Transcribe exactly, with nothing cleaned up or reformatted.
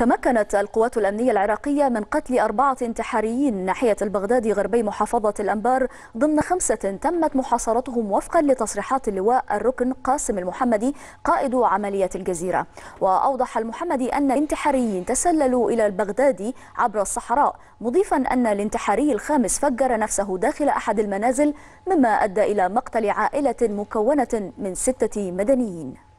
تمكنت القوات الأمنية العراقية من قتل أربعة انتحاريين ناحية البغدادي غربي محافظة الأنبار ضمن خمسة تمت محاصرتهم وفقا لتصريحات اللواء الركن قاسم المحمدي قائد عملية الجزيرة. وأوضح المحمدي أن الانتحاريين تسللوا إلى البغدادي عبر الصحراء، مضيفا أن الانتحاري الخامس فجر نفسه داخل أحد المنازل، مما أدى إلى مقتل عائلة مكونة من ستة مدنيين.